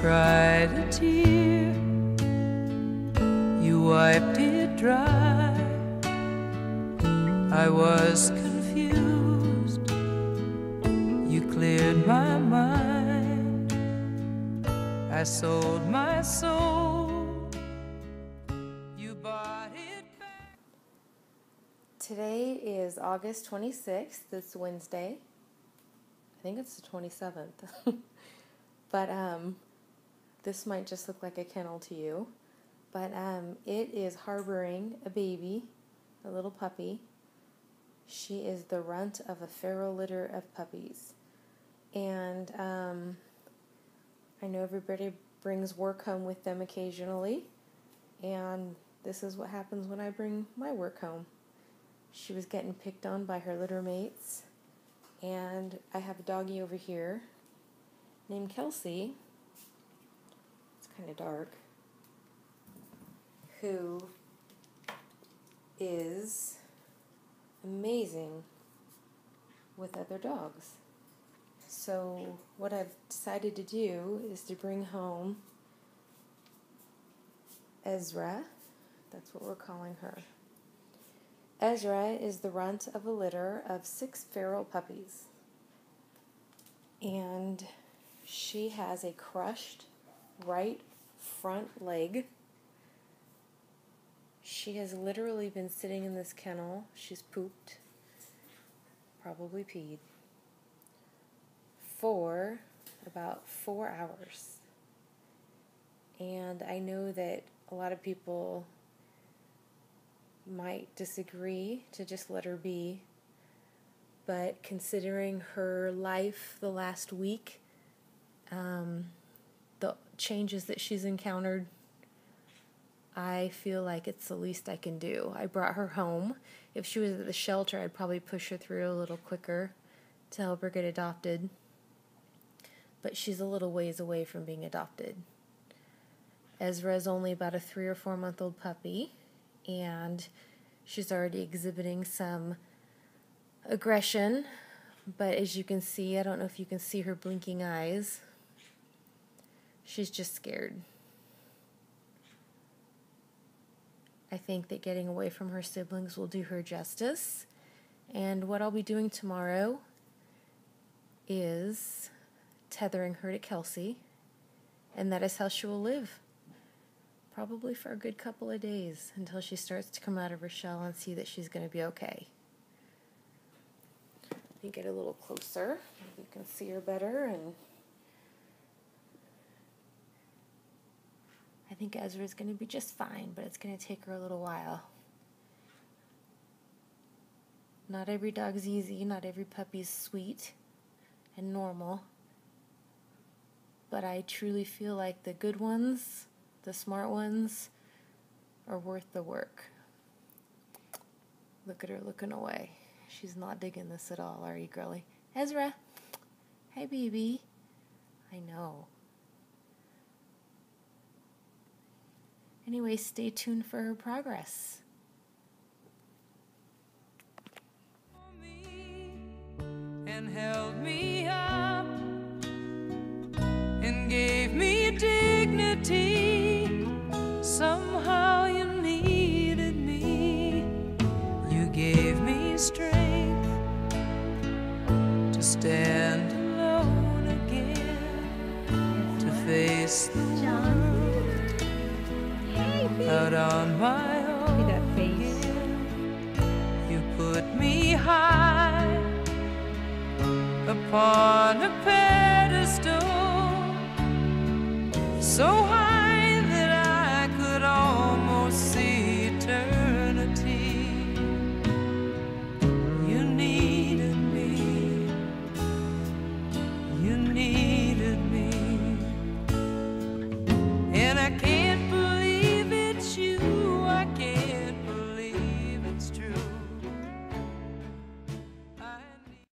cried a tear, you wiped it dry. I was confused, you cleared my mind. I sold my soul, you bought it back. Today is August 26th. It's Wednesday. I think it's the 27th. But this might just look like a kennel to you. But it is harboring a baby, a little puppy. She is the runt of a feral litter of puppies. And I know everybody brings work home with them occasionally. And this is what happens when I bring my work home. She was getting picked on by her litter mates. And I have a doggie over here named Kelsey. It's kind of dark. Who is amazing with other dogs. So what I've decided to do is to bring home Ezra. That's what we're calling her. Ezra is the runt of a litter of 6 feral puppies. And she has a crushed right front leg. She has literally been sitting in this kennel. She's pooped, probably peed, for about 4 hours. And I know that a lot of people might disagree to just let her be, but considering her life the last week, the changes that she's encountered, I feel like it's the least I can do. I brought her home. If she was at the shelter, I'd probably push her through a little quicker to help her get adopted. But she's a little ways away from being adopted. Ezra is only about a 3 or 4 month old puppy, and she's already exhibiting some aggression. But as you can see, I don't know if you can see her blinking eyes. She's just scared. I think that getting away from her siblings will do her justice. And what I'll be doing tomorrow is tethering her to Kelsey. And that is how she will live. Probably for a good couple of days until she starts to come out of her shell and see that she's going to be okay. Let me get a little closer. You can see her better. And I think Ezra's going to be just fine, but it's going to take her a little while. Not every dog's easy. Not every puppy's sweet and normal. But I truly feel like the good ones, the smart ones, are worth the work. Look at her looking away. She's not digging this at all, are you, girlie? Ezra! Hi, baby. I know. Anyway, stay tuned for her progress. And held me up and gave me dignity. Somehow you needed me. You gave me strength to stand alone again, to face the world out on my own again. You put me high upon a pedestal, so high